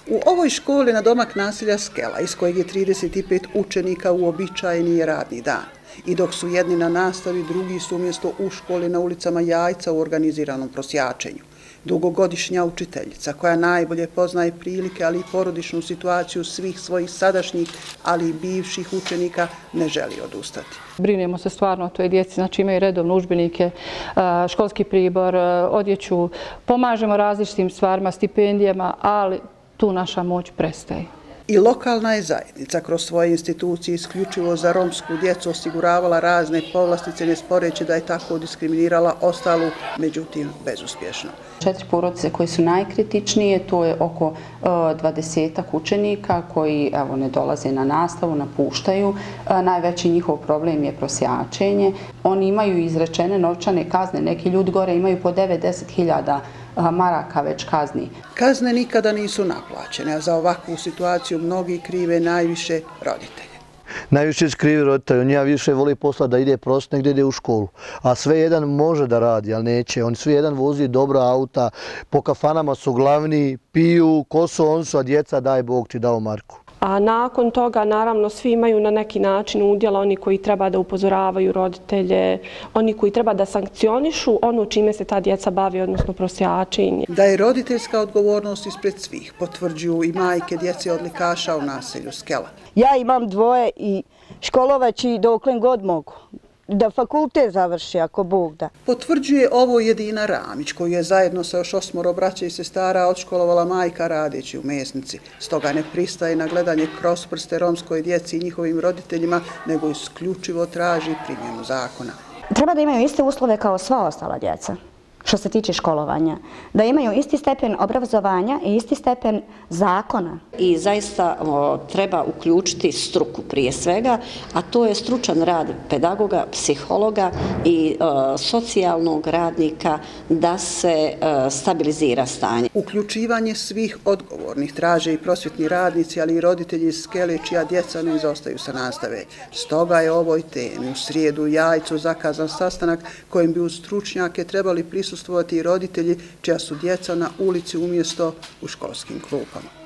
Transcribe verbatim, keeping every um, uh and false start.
U ovoj školi na domak naselja Skela, iz kojeg je trideset pet učenika, uobičajeni je radni dan. I dok su jedni na nastavi, drugi su umjesto u školi na ulicama Jajca u organiziranom prosjačenju. Dugogodišnja učiteljica, koja najbolje poznaje prilike, ali i porodičnu situaciju svih svojih sadašnjih, ali i bivših učenika, ne želi odustati. Brinemo se stvarno o toj djeci, znači imaju redovne udžbenike, školski pribor, odjeću, pomažemo različitim stvarima, stipendijama, ali tu naša moć prestaje. I lokalna je zajednica kroz svoje institucije isključivo za romsku djecu osiguravala razne povlastice, ne sporeći da je tako diskriminirala ostalu, međutim bezuspješno. Četiri porodice koje su najkritičnije, to je oko dvadesetak učenika koji evo, ne dolaze na nastavu, napuštaju. Najveći njihov problem je prosjačenje. Oni imaju izrečene novčane kazne, neki ljudi gore imaju po devet do deset hiljada maraka već kazni. Kazne nikada nisu naplaćene, a za ovakvu situaciju mnogi krive najviše roditelje. Najviše krivi roditelji, on ja više voli posla da ide prosto negdje ide u školu. A sve jedan može da radi, ali neće. On svi jedan vozi dobra auta, po kafanama su glavni, piju, ko su on su, a djeca daj Bog ti dao Marku. A nakon toga, naravno, svi imaju na neki način udjela, oni koji treba da upozoravaju roditelje, oni koji treba da sankcionišu ono čime se ta djeca bavi, odnosno prosjačenje. Da je roditeljska odgovornost ispred svih, potvrđuju i majke djece odlikaša u naselju Skela. Ja imam dvoje i školovaći doklen god mogu. Da fakultet završi, ako Bog da. Potvrđuje ovo Jedina Ramić, koju je zajedno sa još osmoro braća i sestara odškolovala majka radeći u mesnici. Stoga ne pristaje na gledanje kroz prste romskoj djeci i njihovim roditeljima, nego isključivo traži primjenu zakona. Treba da imaju iste uslove kao sva ostala djeca, što se tiče školovanja. Da imaju isti stepen obrazovanja i isti stepen zakona. I zaista o, treba uključiti struku prije svega, a to je stručan rad pedagoga, psihologa i o, socijalnog radnika da se o, stabilizira stanje. Uključivanje svih odgovornih traže i prosvjetni radnici, ali i roditelji iz Skele čija djeca ne izostaju sa nastave. Stoga je ovoj temi u srijedu u Jajcu zakazan sastanak kojim bi uz stručnjake trebali prisustvovati i roditelji čija su djeca na ulici umjesto u školskim klupama.